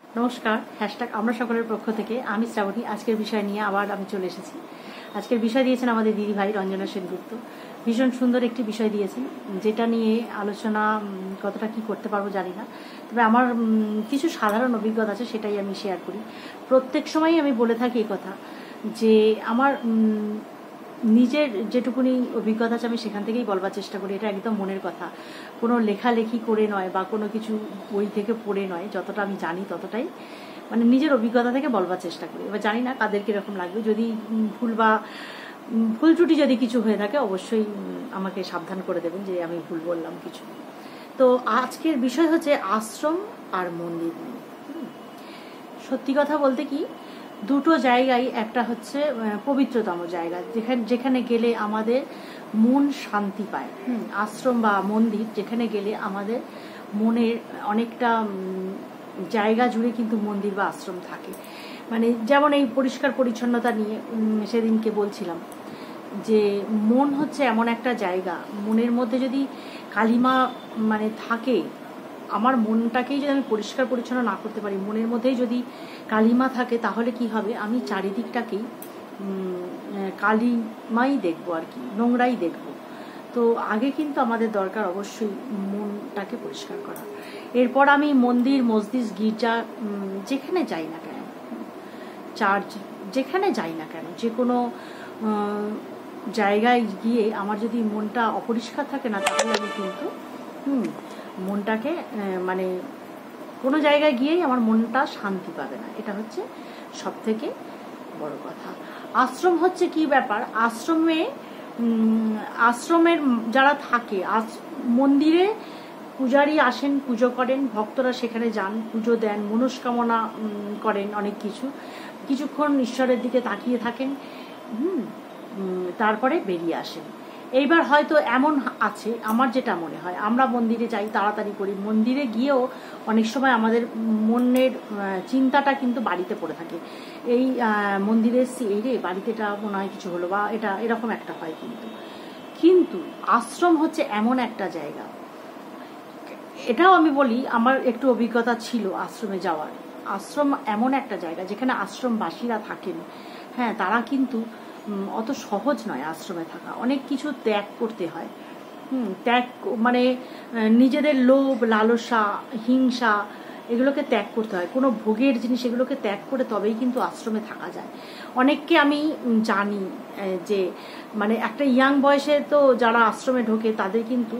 নমস্কার, হ্যাশট্যাগ আমরা সকলের পক্ষ থেকে আমি শ্রাবণী আজকের বিষয় নিয়ে আবার আমি চলে এসেছি। আজকের বিষয় দিয়েছেন আমাদের দিদি ভাই রঞ্জনা সেনগুপ্ত। ভীষণ সুন্দর একটি বিষয় দিয়েছেন, যেটা নিয়ে আলোচনা কতটা কি করতে পারবো জানি না, তবে আমার কিছু সাধারণ অভিজ্ঞতা আছে, সেটাই আমি শেয়ার করি। প্রত্যেক সময়ই আমি বলে থাকি এই কথা যে আমার নিজের যেটুকুনি অভিজ্ঞতা আছে আমি সেখান থেকেই বলবার চেষ্টা করি। এটা একদম মনের কথা, কোনো লেখালেখি করে নয় বা কোনো কিছু বই থেকে পড়ে নয়। যতটা আমি জানি ততটাই মানে নিজের অভিজ্ঞতা থেকে বলবার চেষ্টা করি। এবার জানি না কাদের কীরকম লাগবে, যদি ভুল ত্রুটি যদি কিছু হয়ে থাকে অবশ্যই আমাকে সাবধান করে দেবেন যে আমি ভুল বললাম কিছু। তো আজকের বিষয় হচ্ছে আশ্রম আর মন্দির নিয়ে। সত্যি কথা বলতে কি, দুটো জায়গায়, একটা হচ্ছে পবিত্রতম জায়গা যেখানে গেলে আমাদের মন শান্তি পায়। আশ্রম বা মন্দির যেখানে গেলে আমাদের মনের অনেকটা জায়গা জুড়ে কিন্তু মন্দির বা আশ্রম থাকে। মানে যেমন এই পরিষ্কার পরিচ্ছন্নতা নিয়ে সেদিনকে বলছিলাম যে মন হচ্ছে এমন একটা জায়গা, মনের মধ্যে যদি কালিমা মানে থাকে, আমার মনটাকেই যদি আমি পরিষ্কার পরিচ্ছন্ন না করতে পারি, মনের মধ্যেই যদি কালিমা থাকে, তাহলে কি হবে, আমি চারিদিকটাকেই কালিমাই দেখবো আর কি, নোংরাই দেখবো। তো আগে কিন্তু আমাদের দরকার অবশ্যই মনটাকে পরিষ্কার করা। এরপর আমি মন্দির, মসজিদ, গির্জা যেখানে যাই না কেন, চার্চ যেখানে যাই না কেন, যে কোনো জায়গায় গিয়ে আমার যদি মনটা অপরিষ্কার থাকে না, তাহলে আমি কিন্তু মনটাকে মানে কোনো জায়গায় গিয়েই আমার মনটা শান্তি পাবে না। এটা হচ্ছে সব থেকে বড় কথা। আশ্রম হচ্ছে কি ব্যাপার, আশ্রমের যারা থাকে, মন্দিরে পূজারী আসেন, পুজো করেন, ভক্তরা সেখানে যান, পুজো দেন, মনস্কামনা করেন, অনেক কিছুক্ষণ ঈশ্বরের দিকে তাকিয়ে থাকেন, তারপরে বেরিয়ে আসেন। এইবার হয়তো এমন আছে, আমার যেটা মনে হয়, আমরা মন্দিরে যাই তাড়াতাড়ি করি, মন্দিরে গিয়েও অনেক সময় আমাদের মনের চিন্তাটা কিন্তু বাড়িতে পড়ে থাকে। এই মন্দিরে এসছি, এই রে বাড়িতে এটা মনে হয় কিছু হলো, বা এটা এরকম একটা হয়। কিন্তু আশ্রম হচ্ছে এমন একটা জায়গা, এটাও আমি বলি আমার একটু অভিজ্ঞতা ছিল আশ্রমে যাওয়ার। আশ্রম এমন একটা জায়গা যেখানে আশ্রমবাসীরা থাকেন, হ্যাঁ, তারা কিন্তু অত সহজ নয় আশ্রমে থাকা, অনেক কিছু ত্যাগ করতে হয়। ত্যাগ মানে নিজেদের লোভ, লালসা, হিংসা, এগুলোকে ত্যাগ করতে হয়। কোনো ভোগের জিনিস, এগুলোকে ত্যাগ করে তবেই কিন্তু আশ্রমে থাকা যায়। অনেককে আমি জানি যে মানে একটা ইয়াং বয়সে তো যারা আশ্রমে ঢোকে, তাদের কিন্তু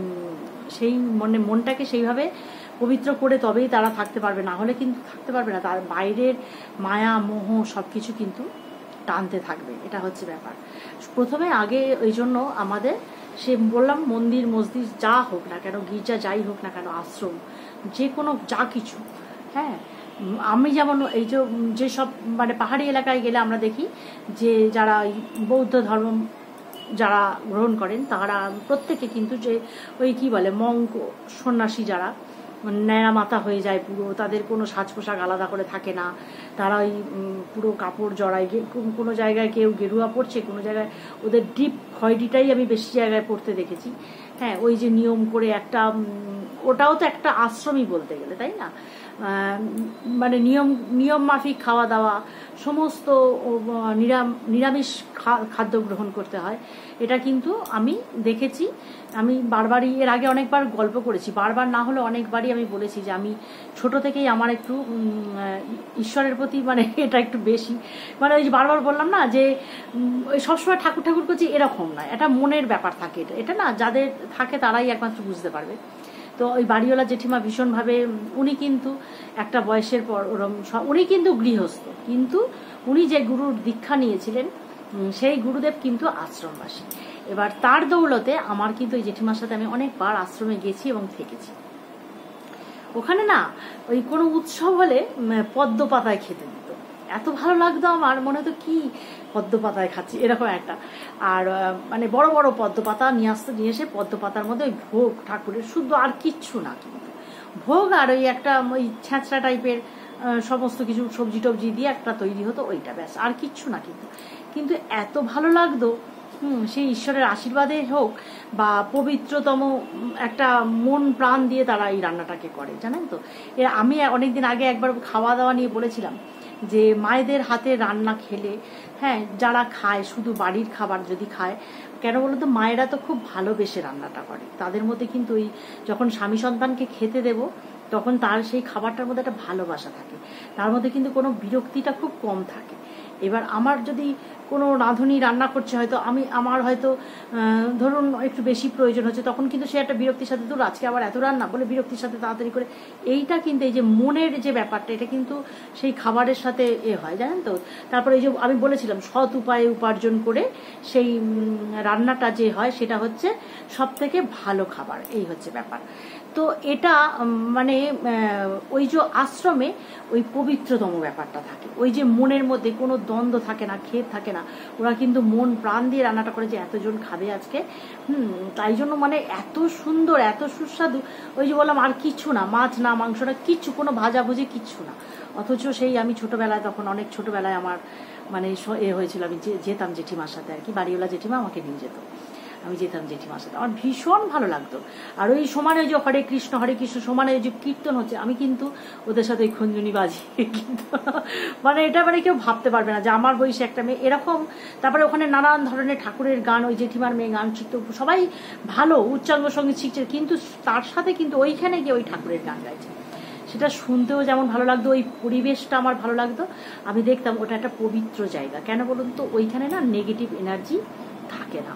সেই মনটাকে সেইভাবে পবিত্র করে তবেই তারা থাকতে পারবে, না হলে কিন্তু থাকতে পারবে না। তার বাইরের মায়া, মোহ সব কিছু কিন্তু টানতে থাকবে। এটা হচ্ছে ব্যাপার। প্রথমে আগে ওই জন্য আমাদের বললাম, মন্দির, মসজিদ যা হোক না কেন, গির্জা যাই হোক না কেন, আশ্রম যে কোনো যা কিছু, হ্যাঁ, আমি যেমন এই যে সব মানে পাহাড়ি এলাকায় গেলে আমরা দেখি যে যারা বৌদ্ধ ধর্ম যারা গ্রহণ করেন, তারা প্রত্যেকে কিন্তু যে ওই কি বলে মঙ্ক সন্ন্যাসী, যারা ন্যাড়া মাথা হয়ে যায় পুরো, তাদের কোনো সাজ পোশাক আলাদা করে থাকে না, তারা ওই পুরো কাপড় জড়ায়, কোনো জায়গায় কেউ গেরুয়া পড়ছে, কোনো জায়গায় ওদের ডিপ খয়েরিটাই আমি বেশি জায়গায় পড়তে দেখেছি। হ্যাঁ, ওই যে নিয়ম করে একটা, ওটাও তো একটা আশ্রমই বলতে গেলে, তাই না? মানে নিয়ম মাফিক খাওয়া দাওয়া, সমস্ত নিরামিষ খাদ্য গ্রহণ করতে হয়। এটা কিন্তু আমি দেখেছি। আমি বারবারই এর আগে অনেকবার গল্প করেছি, বারবার না হলে অনেকবারই আমি বলেছি যে আমি ছোট থেকেই আমার একটু ঈশ্বরের প্রতি মানে এটা একটু বেশি, মানে ওই যে বারবার বললাম না যে সবসময় ঠাকুর করছি, এরকম নয়, এটা মনের ব্যাপার থাকে। এটা না, যাদের থাকে তারাই একমাত্র বুঝতে পারবে। তো ওই বাড়িওয়ালা জেঠিমা ভীষণভাবে, উনি কিন্তু একটা বয়সের পর উনি কিন্তু গৃহস্থ, কিন্তু উনি যে গুরুর দীক্ষা নিয়েছিলেন সেই গুরুদেব কিন্তু আশ্রমবাসী। এবার তার দৌলতে আমার কিন্তু ওই জেঠিমার সাথে আমি অনেকবার আশ্রমে গেছি এবং থেকেছি। ওখানে না ওই কোনো উৎসব হলে পদ্ম পাতায় খেতে দিত, এত ভালো লাগতো আমার, মনে হতো কি পদ্ম পাতায় খাচ্ছি, এরকম একটা। আর মানে বড় বড় পদ্ম পাতা নিয়ে এসে পদ্ম পাতার মধ্যে ওই ভোগ ঠাকুরের, শুদ্ধ আর কিচ্ছু না, কিন্তু ভোগ আর ওই একটা ওই ছ্যাঁচড়া টাইপের সমস্ত কিছু সবজি টবজি দিয়ে একটা তৈরি হতো, ওইটা ব্যাস, আর কিচ্ছু না। কিন্তু এত ভালো লাগতো সেই ঈশ্বরের আশীর্বাদে হোক বা পবিত্রতম একটা মন প্রাণ দিয়ে তারা এই রান্নাটাকে করে, জানেন তো। আমি অনেকদিন আগে একবার খাওয়া দাওয়া নিয়ে বলেছিলাম যে মায়েদের হাতে রান্না খেলে, হ্যাঁ, যারা খায় শুধু বাড়ির খাবার যদি খায়, কেন বলো তো, মায়েরা তো খুব ভালোবেসে রান্নাটা করে। তাদের মধ্যে কিন্তু ওই যখন স্বামী সন্তানকে খেতে দেব তখন তার সেই খাবারটার মধ্যে একটা ভালোবাসা থাকে, তার মধ্যে কিন্তু কোনো বিরক্তিটা খুব কম থাকে। এবার আমার যদি কোনো রাঁধুনি রান্না করছে, হয়তো আমার হয়তো ধরুন একটু বেশি প্রয়োজন হচ্ছে, তখন কিন্তু সে একটা বিরক্তির সাথে, তো আজকে আবার এত রান্না বলে বিরক্তির সাথে তাড়াতাড়ি করে, এইটা কিন্তু এই যে মনের যে ব্যাপারটা, এটা কিন্তু সেই খাবারের সাথে হয়, জানেন তো। তারপরে এই যে আমি বলেছিলাম সৎ উপায়ে উপার্জন করে সেই রান্নাটা যে হয় সেটা হচ্ছে সব থেকে ভালো খাবার, এই হচ্ছে ব্যাপার। তো এটা মানে ওই যে আশ্রমে ওই পবিত্রতম ব্যাপারটা থাকে, ওই যে মনের মধ্যে কোনো দ্বন্দ্ব থাকে না, খেদ থাকে না। ওরা কিন্তু মন প্রাণ দিয়ে রান্নাটা করে যে এতজন খাবে আজকে, তাই জন্য মানে এত সুন্দর, এত সুস্বাদু। ওই যে বললাম, আর কিচ্ছু না, মাছ না, মাংস না, কিচ্ছু, কোনো ভাজাভুজি কিচ্ছু না। অথচ সেই আমি ছোটবেলায়, তখন অনেক ছোটবেলায় আমার মানে হয়েছিল, আমি যেতাম জেঠিমার সাথে আর কি, বাড়িওয়ালা জেঠিমা আমাকে নিয়ে যেত, আমি যেতাম জেঠিমার সাথে, আমার ভীষণ ভালো লাগতো। আর ওই সমানে যে হরে কৃষ্ণ সমানে যে কীর্তন হচ্ছে, আমি কিন্তু ওদের সাথে ওই খঞ্জনি বাজি কিন্তু মানে এটা মানে কেউ ভাবতে পারবে না যে আমার বয়সে একটা মেয়ে এরকম। তারপরে ওখানে নানান ধরনের ঠাকুরের গান, ওই জেঠিমার মেয়ে গান শিখতো, সবাই ভালো উচ্চাঙ্গ সঙ্গীত শিখছে, কিন্তু তার সাথে কিন্তু ওইখানে গিয়ে ওই ঠাকুরের গান গাইছে, সেটা শুনতেও যেমন ভালো লাগতো, ওই পরিবেশটা আমার ভালো লাগতো। আমি দেখতাম ওটা একটা পবিত্র জায়গা। কেন বলুন তো, ওইখানে না নেগেটিভ এনার্জি থাকে না।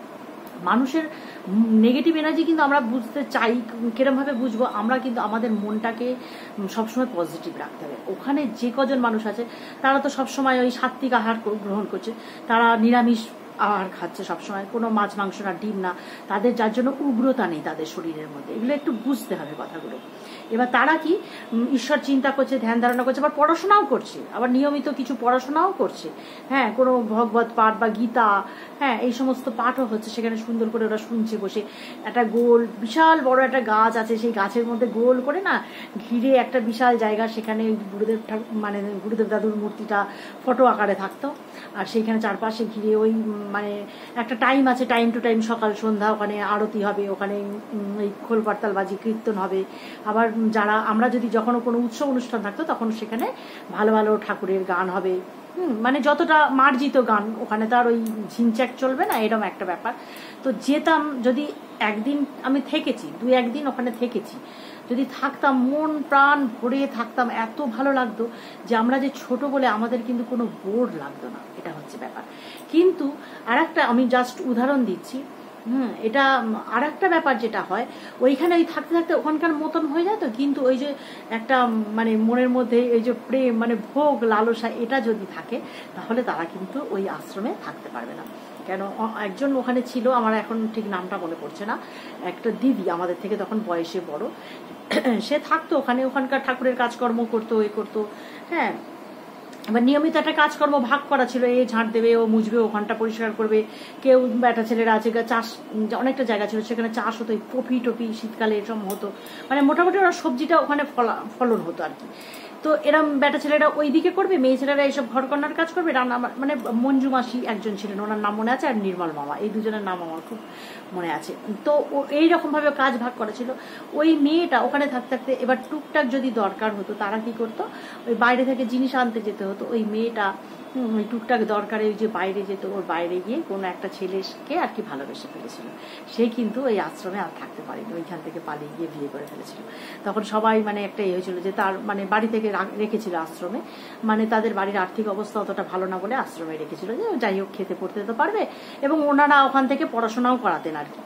মানুষের নেগেটিভ এনার্জি কিন্তু আমরা বুঝতে চাই, কিরমভাবে বুঝবো, আমরা কিন্তু আমাদের মনটাকে সবসময় পজিটিভ রাখতে হবে। ওখানে যে কজন মানুষ আছে তারা তো সবসময় ওই সাত্বিক আহার গ্রহণ করছে, তারা নিরামিষ আহার খাচ্ছে সবসময়, কোনো মাছ মাংস না, ডিম না, তাদের যার জন্য উগ্রতা নেই তাদের শরীরের মধ্যে। এগুলো একটু বুঝতে হবে কথাগুলো। এবার তারা কি ঈশ্বর চিন্তা করছে, ধ্যান ধারণা করছে, আবার পড়াশোনাও করছে, আবার নিয়মিত কিছু পড়াশোনাও করছে, হ্যাঁ, কোনো ভগবত পাঠ বা গীতা, হ্যাঁ, এই সমস্ত পাঠও হচ্ছে সেখানে, সুন্দর করে ওরা শুনছে বসে। একটা গোল বিশাল বড় একটা গাছ আছে, সেই গাছের মধ্যে গোল করে না ঘিরে একটা বিশাল জায়গা, সেখানে গুরুদেব মানে গুরুদেব দাদুর মূর্তিটা ফটো আকারে থাকতো, আর সেইখানে চারপাশে ঘিরে ওই মানে একটা টাইম আছে, টাইম টু টাইম সকাল সন্ধ্যা ওখানে আরতি হবে, ওখানে এই খোল করতাল বাজি কীর্তন হবে। আবার যারা আমরা যদি যখন কোনো উৎসব অনুষ্ঠান থাকতো তখন সেখানে ভালো ভালো ঠাকুরের গান হবে, মানে যতটা মার্জিত গান, ওখানে তো আর ওই ঝিনচ্যাক চলবে না, এরকম একটা ব্যাপার। তো যেতাম, যদি একদিন আমি থেকেছি, 2-1 দিন ওখানে থেকেছি, যদি থাকতাম মন প্রাণ ভরে থাকতাম, এত ভালো লাগতো যে আমরা যে ছোট বলে আমাদের কিন্তু কোনো বোর লাগতো না, এটা হচ্ছে ব্যাপার। কিন্তু আর একটা আমি জাস্ট উদাহরণ দিচ্ছি, এটা আর একটা ব্যাপার যেটা হয়, ওইখানে ওই থাকতে থাকতে ওখানকার মতন হয়ে যায় তো, কিন্তু ওই যে একটা মানে মনের মধ্যে এই যে প্রেম, মানে ভোগ লালসা, এটা যদি থাকে তাহলে তারা কিন্তু ওই আশ্রমে থাকতে পারবে না। কেন, একজন ওখানে ছিল, আমার এখন ঠিক নামটা মনে পড়ছে না, একটা দিদি আমাদের থেকে তখন বয়সে বড়, সে থাকতো ওখানে, ওখানকার ঠাকুরের কাজকর্ম করতো, এ করতো, হ্যাঁ। এবার নিয়মিত একটা কাজকর্ম ভাগ করা ছিল, এ ঝাঁট দেবে, ও মুছবে, ওখানটা পরিষ্কার করবে, কেউ একটা ছেলেরা আছে চাষ, অনেকটা জায়গা ছিল সেখানে চাষ হতো, কপি টপি শীতকালে এরকম হতো, মানে মোটামুটি ওরা সবজিটা ওখানে ফলন হতো আর কি। তো এরম বেটা ছেলেরা ওই দিকে করবে, মেয়ে ছেলেরা এইসব ঘরকন্নার কাজ করবে, রান্না, মানে মঞ্জু মাসি একজন ছিলেন, ওনার নাম মনে আছে, আর নির্মল মামা, এই দুজনের নাম আমার খুব মনে আছে। তো এইরকম ভাবে কাজ ভাগ করা ছিল। ওই মেয়েটা ওখানে থাকতে থাকতে এবার টুকটাক যদি দরকার হতো, তারা কি করতো, ওই বাইরে থেকে জিনিস আনতে যেতে হতো, ওই মেয়েটা ওই টুকটাক দরকারে ওই যে বাইরে যেত, ওর বাইরে গিয়ে কোনো একটা ছেলেকে আর কি ভালোবেসে ফেলেছিল, সে কিন্তু ওই আশ্রমে আর থাকতে পারেনি, ওইখান থেকে পালিয়ে গিয়ে বিয়ে করে ফেলেছিল। তখন সবাই মানে একটা হয়েছিল যে তার মানে বাড়ি থেকে রেখেছিল আশ্রমে, মানে তাদের বাড়ির আর্থিক অবস্থা অতটা ভালো না বলে আশ্রমে রেখেছিল, যে যাই হোক খেতে পড়তে তো পারবে, এবং ওনারা ওখান থেকে পড়াশোনাও করাতেন আর কি,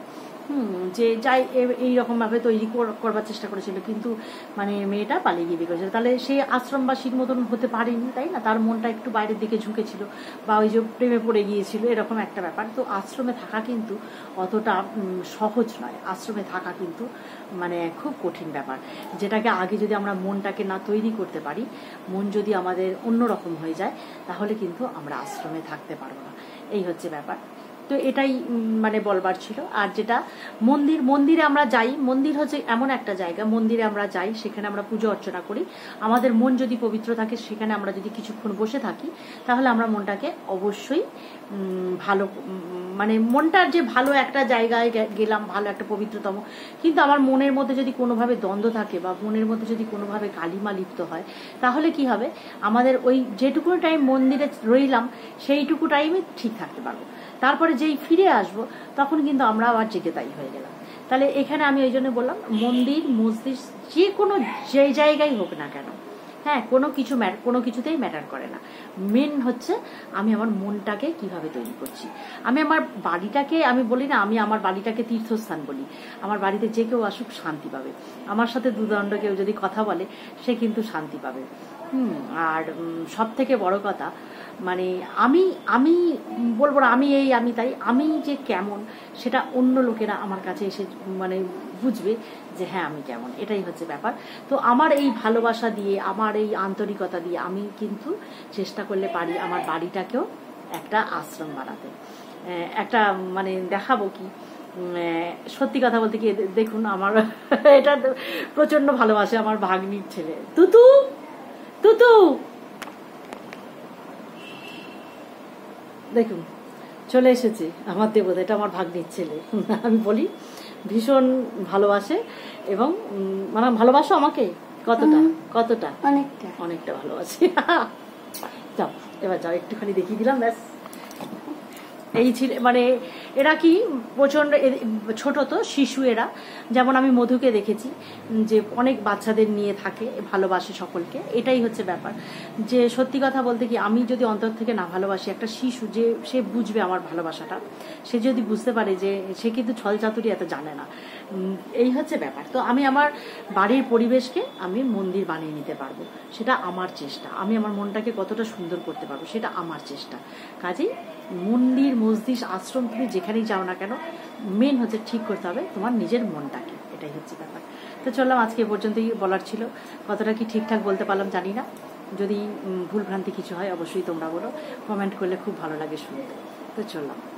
যে যাই এইরকম ভাবে তৈরি করবার চেষ্টা করেছিল, কিন্তু মানে মেয়েটা পালিয়ে গিয়ে বিয়ে করেছিল। তাহলে সে আশ্রমবাসীর মতন হতে পারেনি, তাই না, তার মনটা একটু বাইরের দিকে ঝুঁকেছিল, বা ওই যে প্রেমে পড়ে গিয়েছিল, এরকম একটা ব্যাপার। তো আশ্রমে থাকা কিন্তু অতটা সহজ নয়, আশ্রমে থাকা কিন্তু মানে খুব কঠিন ব্যাপার, যেটাকে আগে যদি আমরা মনটাকে না তৈরি করতে পারি, মন যদি আমাদের অন্যরকম হয়ে যায়, তাহলে কিন্তু আমরা আশ্রমে থাকতে পারবো না, এই হচ্ছে ব্যাপার। তো এটাই মানে বলবার ছিল। আর যেটা মন্দিরে আমরা যাই, মন্দির হচ্ছে এমন একটা জায়গা, মন্দিরে আমরা যাই, সেখানে আমরা পুজো অর্চনা করি, আমাদের মন যদি পবিত্র থাকে, সেখানে আমরা যদি কিছুক্ষণ বসে থাকি, তাহলে আমরা মনটাকে অবশ্যই ভালো, মানে মনটার যে ভালো একটা জায়গায় গেলাম, ভালো একটা পবিত্রতম, কিন্তু আমার মনের মধ্যে যদি কোনোভাবে দ্বন্দ্ব থাকে বা মনের মধ্যে যদি কোনোভাবে কালিমা লিপ্ত হয়, তাহলে কি হবে, আমাদের ওই যেটুকু টাইম মন্দিরে রইলাম সেইটুকু টাইমে ঠিক থাকতে পারবো, তারপরে যেই ফিরে আসবো তখন কিন্তু আমরা আবার জেগে তাই হয়ে গেলাম। তাহলে এখানে আমি ওই জন্য বললাম, মন্দির মসজিদ যে কোনো যে জায়গায় হোক না কেন, হ্যাঁ, কোনো কিছুতেই ম্যাটার করে না। মেন হচ্ছে আমি আমার মনটাকে কিভাবে তৈরি করছি। আমি আমার বাড়িটাকে, আমি বলি না, আমি আমার বাড়িটাকে তীর্থস্থান বলি। আমার বাড়িতে যে কেউ আসুক শান্তি পাবে, আমার সাথে দুদণ্ড কেউ যদি কথা বলে সে কিন্তু শান্তি পাবে। আর সব থেকে বড় কথা, মানে আমি বলবো না আমি তাই, আমি যে কেমন সেটা অন্য লোকেরা আমার কাছে এসে মানে বুঝবে যে হ্যাঁ আমি কেমন, এটাই হচ্ছে ব্যাপার। তো আমার এই ভালোবাসা দিয়ে, আমার এই আন্তরিকতা দিয়ে আমি কিন্তু চেষ্টা করলে পারি আমার বাড়িটাকেও একটা আশ্রম বানাতে। একটা মানে দেখাবো কি, সত্যি কথা বলতে কি, দেখুন আমার এটা প্রচন্ড ভালোবাসে আমার ভাগ্নির ছেলে তুতু। দেখুন চলে এসেছে আমার দেবতা, এটা আমার ভাগ্নির ছেলে। আমি বলি ভীষণ ভালোবাসে, এবং মানে ভালোবাসো আমাকে কতটা অনেকটা ভালোবাসি। যাও এবার যাও, একটুখানি দেখিয়ে দিলাম, ব্যাস। এই ছিল মানে এরা কি প্রচন্ড ছোট, তো শিশু এরা, যেমন আমি মধুকে দেখেছি যে অনেক বাচ্চাদের নিয়ে থাকে, ভালোবাসে সকলকে, এটাই হচ্ছে ব্যাপার। যে সত্যি কথা বলতে কি, আমি যদি অন্তর থেকে না ভালোবাসি, একটা শিশু যে সে বুঝবে আমার ভালোবাসাটা, সে যদি বুঝতে পারে যে সে কিন্তু ছলচাতুরি এত জানে না, এই হচ্ছে ব্যাপার। তো আমি আমার বাড়ির পরিবেশকে আমি মন্দির বানিয়ে নিতে পারবো, সেটা আমার চেষ্টা। আমি আমার মনটাকে কতটা সুন্দর করতে পারবো সেটা আমার চেষ্টা। কাজেই মন্দির মসজিদ আশ্রম তুমি যেখানেই যাও না কেন, মেন হচ্ছে ঠিক করতে হবে তোমার নিজের মনটাকে, এটাই হচ্ছে ব্যাপার। তো চললাম, আজকে এ পর্যন্তই বলার ছিল। কতটা কি ঠিকঠাক বলতে পারলাম জানি না, যদি ভুলভ্রান্তি কিছু হয় অবশ্যই তোমরা বলো, কমেন্ট করলে খুব ভালো লাগে শুনতে। তো চললাম।